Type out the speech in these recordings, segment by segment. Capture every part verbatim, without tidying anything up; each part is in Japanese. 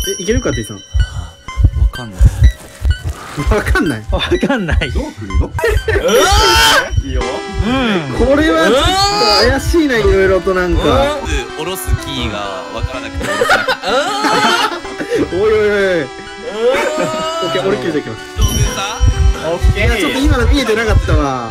え、いけるか、T さん。 わかんない。 わかんない。 わかんない。 どう来るの？いいよ。 うん。 これはちょっと怪しいな、いろいろとなんか。 下ろすキーがわからなくて下ろせなかった。 おいおいおい。オッケー、俺切れていきます。 将軍さん。 オッケいや、ちょっと今の見えてなかったわ。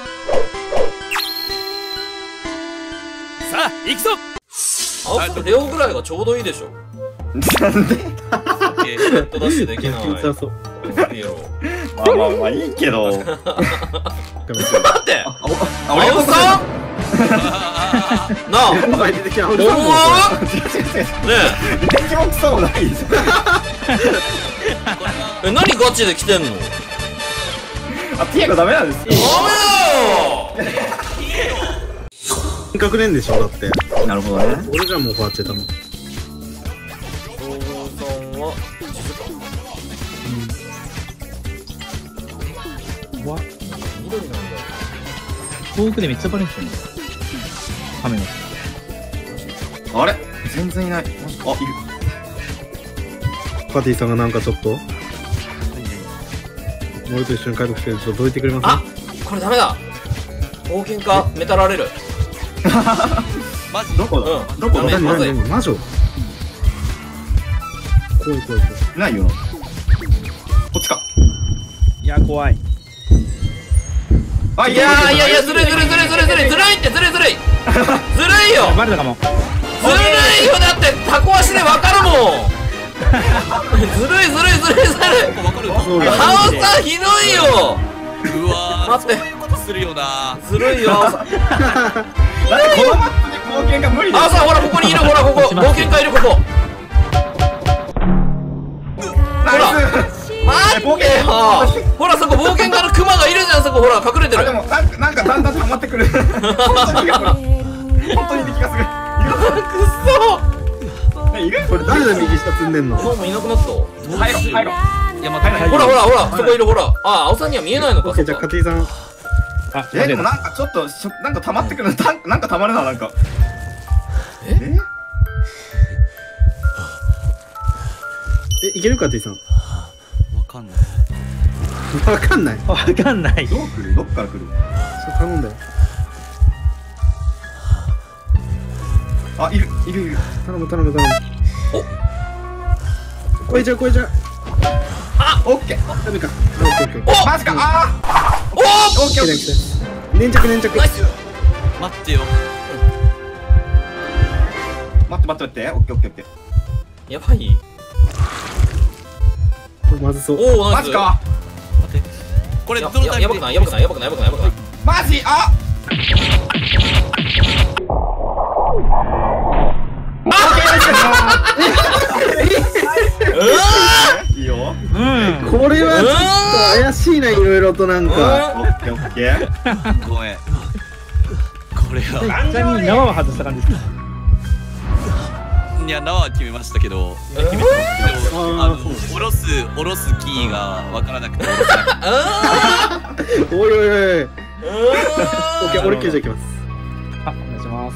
さあ、行くぞ。 青さレオぐらいがちょうどいいでしょ。 なんで？ ヘッドダッシュできない。 気持ちよそう。 いいよ。 まあまあまあいいけど。 待ってあ、俺青さんなあお前出てきた。 お前違う違う違う。 ね電気もクソもないじえ、え、何ガチで来てんの？ ゃん。あ、ティアがダメなんですよ。 ダメだよ。 隠れんでしょ、だって。 なるほどね。 俺じゃもう終わっちゃったの。 将軍さんはわ、 緑なんだよ。 遠くでめっちゃバレんすよね。カメの。 あれ？全然いない。あ、いる。 パティさんがなんかちょっと俺と一緒に解読してる。ちょっとどいてくれます？ あ、これダメだ。冒険家メタられる。 マジどこだ？ うんどこだ？ ダメ何まずい何何魔女？怖い怖い怖い。 ないよ。こっちか。 いや、怖い。 あ、 いやーいやいや、ずるいずるいずるいずるいずるいずるいってずるいずるいずるいよ。 バレたかも。 ずるいよ。だってタコ足でわかるもん。ずるいずるいずるいずるい。 わかる。 そうだ。 ハオさんひどいよ。 うわー、 待ってそういうことするよな。 ずるいよ。ハオさんだってこのマップで冒険が無理だよ。 ハオさんほらここにいる。ほらここ冒険家いるここ。 ナイス。 待ってよ。ほらそこ冒険家のクマがいるじゃん。そこほら隠れてあ、 る。 でもなんかなんかだんだん溜まってくる。本当にほら本当に敵がすくる。いる？ これ誰で右下積んでんの？ そ。もういなくなった。 入ろう入ろう。 いや、またほらほらほらそこいるほら。あ、青さんには見えないのか。 オッケー、じゃあカティさん。 あ、 え、でもなんかちょっとしょなんか溜まってくる。たなんか溜まるななんか。 ええ？ え、いけるか、T さん。 わかんない。 わかんない。ちょわかんない。 どう来る？どっから来る？ っと頼んだよ。 あ、いるいるいる。 頼む頼む頼む。お超えちゃう超えちゃう。 オッケー。 ダメか。あ、オッケーオッケー。 おマジか。あおー。オッケーオッケー。 来た来た。粘着粘着。 ナイス。 待ってよ。 待って待って待って。オッケーオッケーオッケー。 やばい。 まずそう。 おおナイス。 マジか。 待って。これやどのタイミングやばくないやばくないやばくないやばくないやばくない。 マジ。あ。いいよ。 うん。 これはちょっと怪しいな、いろいろとなんか。 オッケーオッケー。 ごめん。これは。 ちなみに縄は外した感じですか？ いや、縄は決めましたけど。 えー決めてますけど、 あーあの、下ろす、下ろすキーがわからなくて下ろせなかった。 あおいおいおい。オーッケー、俺切れちゃいきます。 あ、お願いします。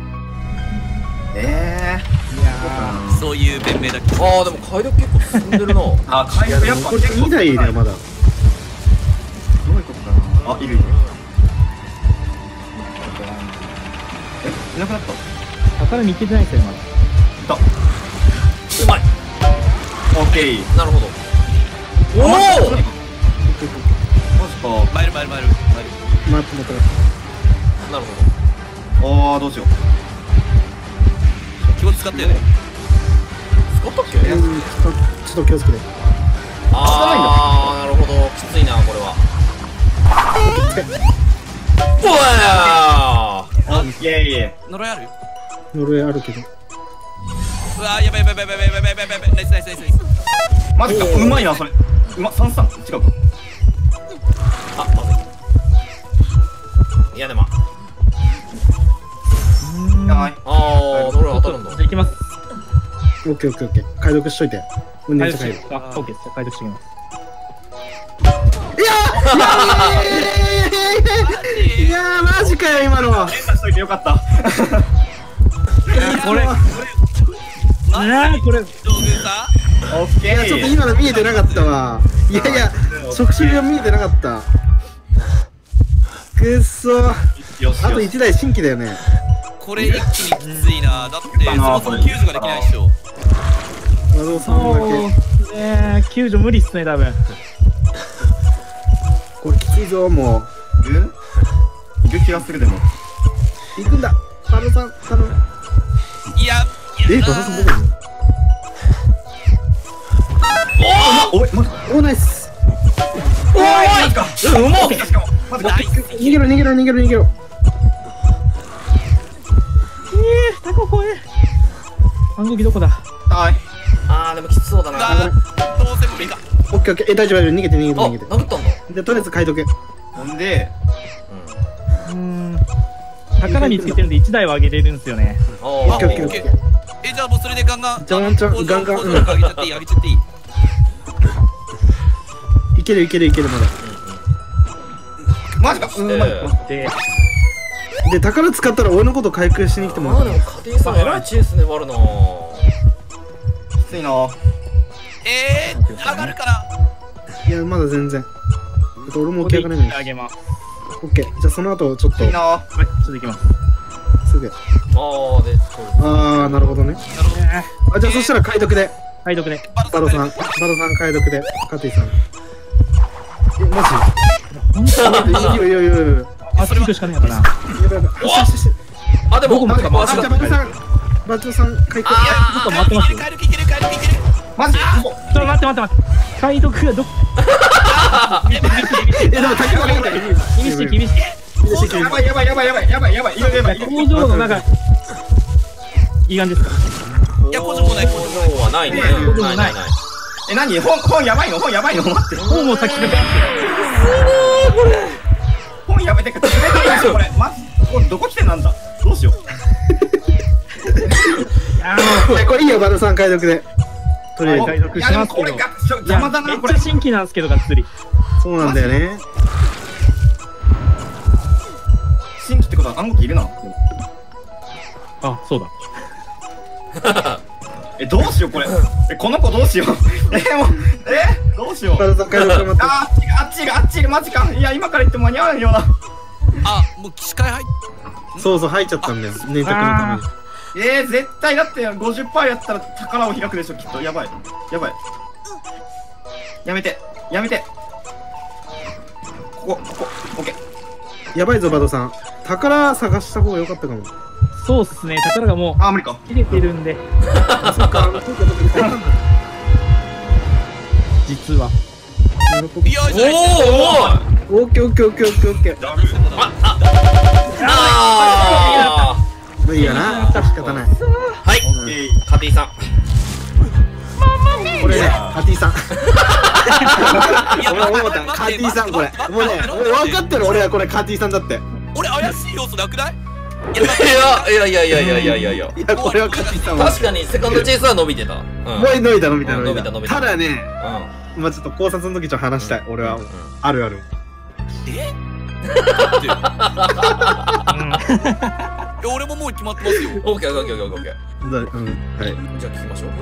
えいやそういう弁明だけど。 あーでも解読結構進んでるな。 ー。あ、回いや、 復やっぱでもこれにだいいるよ、まだ。 どういうことかな。あ、いるいる。え、いなくなった。 ー、宝見つけてないですよね、まだ。 いた。 うまい。 オッケー。 なるほど。おお。 マジか。 マイルマイルマイルマイル。 待って待って。 なるほど。 ああ、どうしよう。 気を使ったよね。 使ったっけ？ うん、ちょっと、ちょっと気をつけて。 ああなるほど。きついなこれは。おやオッケ呪いある？ 呪いあるけど。 うわー、やばいやばいやばいやばいやばいやばいやばい。ナイスナイスナイスナイス。 ー。マジか。うまいな、それ。うま、三三。違うか。 あまずい。いやでも。 やばい。 ああどれ当たるんだ。 じゃあ行きます。 オッケーオッケーオッケー。解読しといて。うん、 解粘着入る。 読して。あ、オッケーです。じゃあ解読してきます。 いやー、マジかよ、今のは。 連打しといてよかった。 これ、 マジなあ、これ、 将軍さん。 オッケー。 いや、ちょっと今の見えてなかったわ。いやいや、触手が見えてなかった。くっそー。 よし。 あといちだい新規だよね。 これ一気にきついな。だってそもそも救助ができないでしょ。 和道さんだそうけ。 ね、救助無理っすね、多分。 これきついぞ、もいるいる気がするでも。 う。行くんだ。バドさん、頼む。 いや、 え、バドさんどこに？ おおい、マジか。 おー、ナイス。 おーい、マジか。 うん、うまっ。 しかも、マジか。 逃げろ、逃げろ、逃げろ、逃げろ。 えー、タコ怖え。暗号機どこだ？ はい。 あー、でもきつそうだな。あ、 だどうせ無理か。 オッケーオッケー。え、大丈夫、大丈夫。逃げて、逃げて、逃げて。 殴ったんだ。 で、とりあえず書いとけ。 ほんで、 うーん。宝見つけてるんでいちだいは上げれるんですよね。 あオッケーオッケーオッケー。 え、じゃあもうそれでガンガン。 じゃあワンチャンあのガンガン工場上げちゃっていい、上げちゃっていい。 いける、いける、いける、まだ。 マジか。 うん、まだ。 で、 で、宝使ったら俺のこと回復しに来てもあー、 らう。 でも家庭さん偉いチェイス粘るな。 きついな。 えー、上がるかな。 いや、まだ全然。俺も起き上がれない。 あげます。 オッケー。じゃあその後、ちょっといい、な。 はい、ちょっと行きます。 すぐ。 あー、で、そうあー、なるほどね。 なるほど。 あ、じゃあそしたら解読で。 解読で。 バドさん、バドさん解読で。カティさん。え、マ本当にジいいよいいよいいよいいよ。 あっち行くしかねえかな。 やばいやばい。よしよしよし。 あ、でも、なんかあ、 回しじゃあバドさん、バドさん解読。 あちょっと待ってますよ。 帰る気いける、帰る気いける。 マジか。 ちょっと待って待って待って。解読がどこ？ え、でも竹がない。 厳しい厳しい。 やばいやばいやばいやばいやばいやばい。いるやばい。 工場の中。いい感じですか？ いや、工場もない、工場もない。 工場はないね。 工場もないいなないない。 え、何本、本やばいの本やばいの待って。 もうもう先か本やばい。てか、冷たいでしょ、これ。ま、これどこ来てなんだどうしよう。 ら。あいや、これいいよ、バドさん解読で。とりあえず。 解読いや、でもしますけど。 これが、ちょいや邪魔だな、これめっちゃ。新規なんですけど、がっつり。 そうなんだよね。 新規ってことは暗号機いるな。 あ、そうだ。 え、どうしよう、これ。え、この子どうしよう。え、もう、え、どうしよう。 バドさん解読待って。 あー、あっちが、あっちが、マジか。いや、今から言っても間に合わないような。 あ、もう視界入っそうそう、入っちゃったんだよ。念徳のために。 えー、絶対だってごじゅっパーセントやったら宝を開くでしょ、きっと。やばい。やばい。やめて。やめて。ここ、ここ、オッケー。 やばいぞ、バドさん。宝探した方が良かったかも。 そうっすね。宝がもあー、無理か。 う切れてるんで、 そっか、あの、そうか、どこに入ったんだ。 実は。 なるほど。 いや、 おじゃない。 ー、おー。 オッケーオッケーオッケーオッケーオッケー。 あまあいいやな。仕方ない。 ー。はい。 え家庭さん。 これね、カティさん。 いや、 俺思った、カティさんこれ。もうね、もう分かってる俺はこれカティさんだって。 俺怪しい要素なくない？いいやいやいやいやいやいやいや。 いや、これはカティさんは。 確かにセカンドチェイスは伸びてた。うん。 もう伸びた伸びたうん伸びた。 伸びた伸びたただね、 うまあちょっと考察の時ちょっと話したい。俺はん。 あるある。 え？だってうん。 え俺ももう決まってますよ。 オッケーオッケーオッケーオッケー。 だうん、はい。 じゃあ聞きましょう。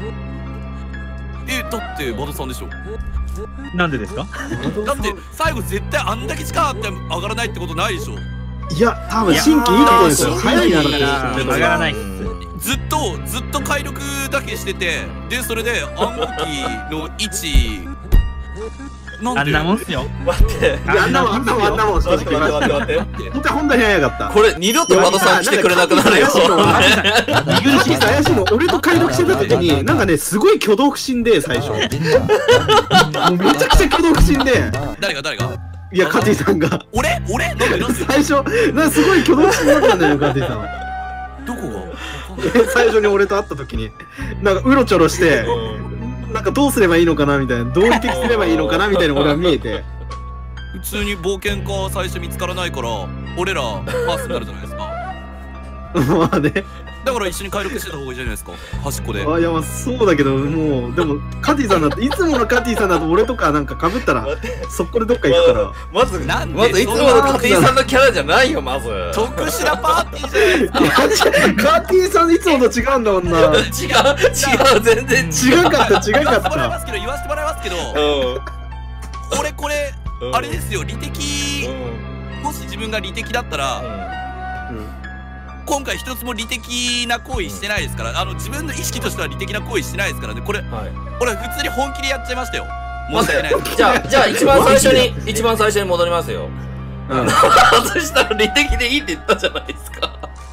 え、だってバドさんでしょ。 なんでですか？ だって最後絶対あんだけ力あって上がらないってことないでしょ。 いや、多分新規いいとこですよ。 いや早いなだって。 新規上がらないっすうんずっとずっと解力だけしてて、でそれで暗号機の位置なんであんなもんっすよ。 待って。 いや、あんなもん、あんなもん、あんなもん、正待って直。 待って待って待って。 本当は本当に早かった。 これ二度と和田さん来てくれなくなるよ。 見苦しいさ怪しいの俺と解読してた時になんかねすごい挙動不審で最初もうめちゃくちゃ挙動不審で誰が誰がいやカティさんが俺俺なんでなんで最初なんかすごい挙動不審だったんだよカティさんどこが最初に俺と会った時になんかうろちょろしてなんかどうすればいいのかなみたいなどうに適すればいいのかなみたいな俺は見えて普通に冒険家最初見つからないから俺らパースになるじゃないですか。 まあねだだから一緒に解読してた方がいいじゃないですか、端っこで。 あ、いや、まあ、そうだけど、もう、でも、カティさんだって、いつものカティさんだと俺とかなんか被ったら、そこでどっか行くから。 まず、 なんでまずいつものカティさんのキャラじゃないよ、まず。 特殊なパーティーじゃないですか。 カティさんいつもと違うんだもんな。 違う、違う、全然違う。 違かった、違かっ言わせてもらいまた。 すけど、言わせてもらいますけど、 うん。 これこれ、 うんあれですよ、利的、 うん。 もし自分が利的だったら、今回一つも利的な行為してないですから、あの自分の意識としては利的な行為してないですからね。これ、 はい。 俺普通に本気でやっちゃいましたよ。申し訳ないです。 じゃあ、じゃあ一番最初に、一番最初に戻りますよ。 うん外したら利的でいいって言ったじゃないですか。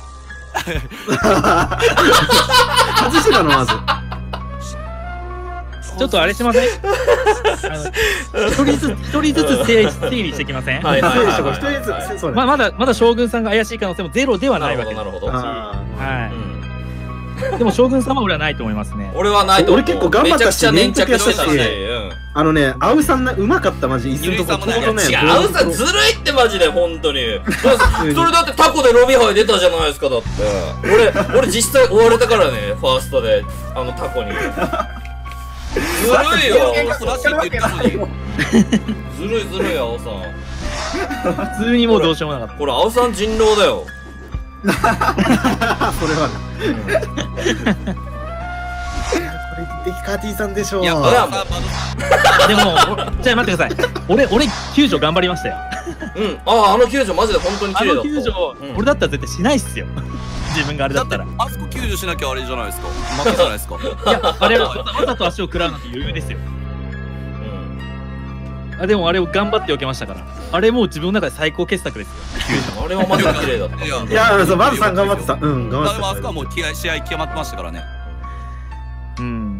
外してたの、まず。 ちょっとあれしません？あの一人ずつ一人ずつ整理整理してきません？ はいはい整理しとこう、 はい一人ずつ、そうね。 まあまだまだ将軍さんが怪しい可能性もゼロではなるほど、 ないわけでなるほど。 あはうん。 い。でも将軍さんは俺はないと思いますね。 俺はないと思う。 俺結構頑張ったしめちゃくちゃ粘着してたし。 粘着しうん。 あのね、アウさんな、うまかった、マジ。椅子のとこ、ちょうどね。 違う、アウさんずるいってマジで、本当に。それそれだってタコでロビハイ出たじゃないですか、だって。俺、俺実際追われたからね、ファーストで、あのタコに。ずるいよ、 結構らしいって言ったのに。 ずるいずるい、アオさん。 普通にもうどうしようもなかっこれ、アオさん人狼だよ。 それはね。これ、デキカーティさんでしょう。 いや、 いやまだまた。でも、じゃあ待ってください。俺、俺、救助頑張りましたよ。 うん。ああ、あの救助マジで本当にあ綺麗だった。 の救助、 うん俺だったら絶対しないっすよ。自分があれだだってったら。 あそこ救助しなきゃあれじゃないですか。負けじゃないですか。 いや、あれはわざわざと足を食らうなんて余裕ですよ。 うん。 あでもあれを頑張って避けましたから。あれもう自分の中で最高傑作ですよ。 あれはマジで綺麗だった。 いやいや、そう、バズさん頑張ってた。うん、頑張ってでもあそこはた。 もう試合試合決まってましたからね。 うん。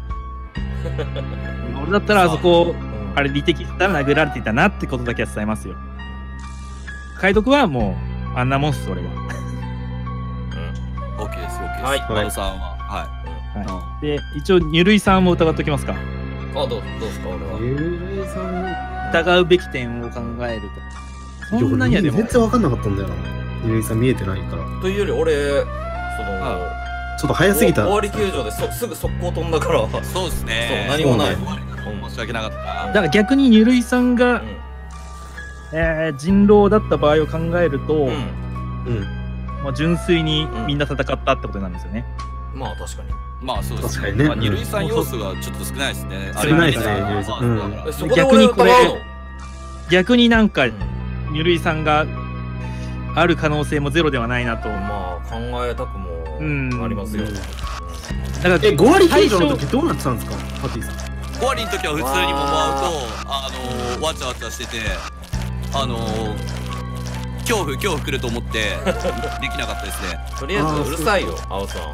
俺だったらあそこ、 うんあれ利的したら殴られていたなってことだけは伝えますよ。解読はもう、あんなもんっす、俺は。 オッケーです、オッケーです。 はいバドさんは、ははい、で、一応、ニュルイさんも疑っておきますか。 あ、どう、どうですか、俺は。 ゆうさん。 疑うべき点を考えると。そんなにはでも全、然わかんなかったんだよな。ゆうさん見えてないから。 というより、俺、その、 ちょっと早すぎた。 終わり球場ですすぐ速攻飛んだから、 い。そうですね。 そう何もないそう終わり申し訳なかった。 だから逆にニュルイさんが、 うんえー人狼だった場合を考えると、 うん。 うん。 まあ、純粋にみんな戦ったってことなんですよね。 まあ確かに。 まあそうです確かにねまあ二塁さん要素がちょっと少ないですね。 少ないですねあれ二塁さんまあうんだからえそこで俺疑うの逆になんか、 うんニュルイさんがある可能性もゼロではないなと。だまあ考えたくもうんありますよ。 うんからえ、ご割球場の最時どうなってたんですか、パティさん。 ご割の時は普通に桃会うと、あのー、わちゃわちゃしてて、あのー、恐怖、恐怖来ると思って、できなかったですね。 とりあえずうるさいよ、青さん。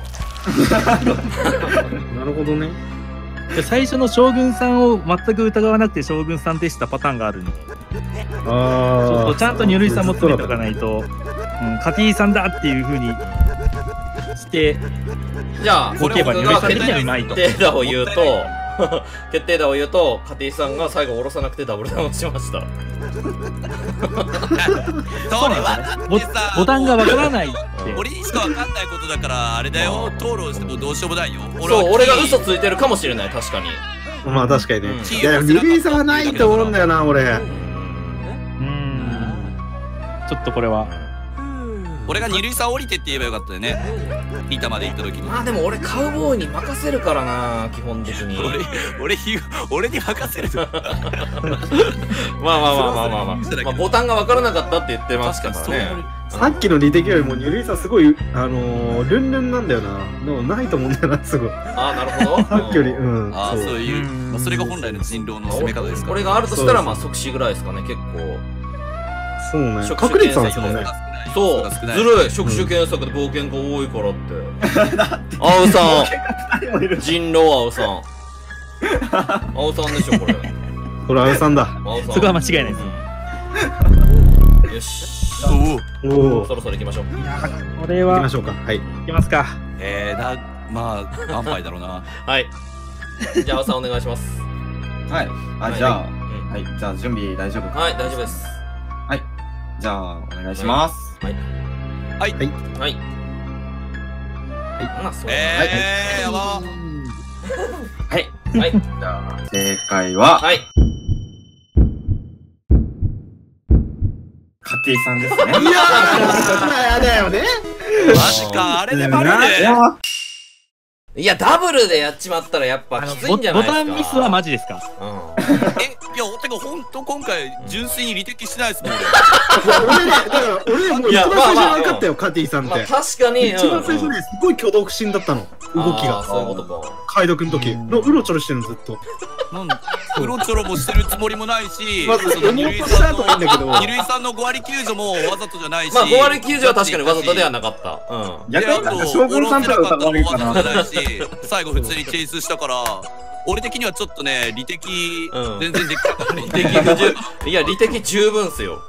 なるほどね。 で最初の将軍さんを全く疑わなくて将軍さんでしたパターンがあるんで、ちょっあとちゃんとニュルイさんも詰めておかないと、うん、カティさんだっていう風にしてじゃあ、これ僕が決定打を言うと、決定打を言うと、カティさんが最後下ろさなくてダブルダウンしました。 それはだボってさ、 ボタンがわからないって。 俺にしかわかんないことだから、あれだよ、討論してもどうしようもないよ。 そう、俺が嘘ついてるかもしれない、確かに。 まあ確かにね。 うんいや、ニルイさんはないと思うんだよな、俺。 うーんちょっとこれは俺が二塁さん降りてって言えばよかったよね。板まで行った時に。 まあでも俺カウボーイに任せるからな、基本的に。 俺、俺ひ、俺に任せる。 まあまあまあまあまあまあまあ。まあボタンが分からなかったって言ってましたからね。 さっきの利的よりもニルイさんすごい、あのー、ルンルンなんだよな。でもないと思うんだよな、すごい。 ああ、なるほど。 さっきより、うん。 ああ、そうそういうう、 んまあそれが本来の人狼の攻め方ですから。 これがあるとしたら、まあ即死ぐらいですかね、結構。 そうね。 職種隠れてたんですもんね。 そう、ずるい、職種検索で冒険が多いからって。青さん、人狼青さん。青さんでしょ、これ。 これ、あやさんだ。 青さん。 そこは間違いないですうんよし。 おお。 おお。 そろそろ行きましょう。 これは行きましょうか。はい。 いきますか。 えー、だ、まあ、安牌だろうな。 はい。じゃあ青さんお願いします。 はい。あ、 はいじゃあ、 うんはい。じゃあ、準備大丈夫か。 はい、大丈夫です。 じゃあ、お願いします。 はい。 はい。 はい。 まあそうえー、やば。 はい。 はいじゃあ、正解は、 はいカティさんですね。 いやーだよね。 マジか、あれでバレる。 いやーいやダブルでやっちまったらやっぱあのきついんじゃないですか。 ボタンミスはマジですか？ うんえ、いや、てか、ほんと今回、純粋に利的してないですもん、 俺ね、だから俺もう一番最初に分かったよ、カティさんっまあて。 確かに一番最初うんうんね、すごい挙動不審だったの。動きが。 あーそういうことか。 解読の時。のうろちょろしてるのずっと。 なんだ、うろちょろもしてるつもりもないし、 まずその読もうとした後はいいんだけど二塁さんのご割きゅうじょもわざとじゃないし、 まあご割きゅうじょは確かにわざとではなかった。うん逆になんか将軍さんとかが悪いかな。 わざとじゃないし、最後普通にチェイスしたから、俺的にはちょっとね、利的、 うん全然できなかった。 利的不十いや利的十分っすよ。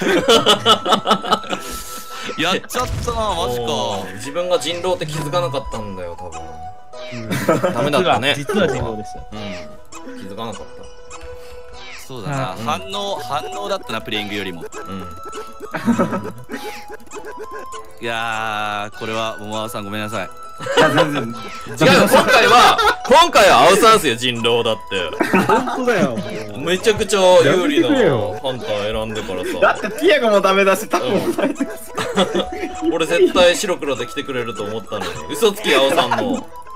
やっちゃったな、マジおーか。 自分が人狼って気づかなかったんだよ多分。ダメだったね。 実は人狼でした。 うん気づかなかっそうだな、 うん反応、反応だったな、プレイングよりも。 た。うんいやー、これは、桃川さんごめんなさい。 いや、全然。 違うよ今回は今回は青さんっすよ人狼だって本当だよ。 めちゃくちゃ有利なやめてくれよハンター選んでからさだってピエゴもダメだし、タコもダメだし。 俺絶対白黒で来てくれると思ったのに嘘つき青さんの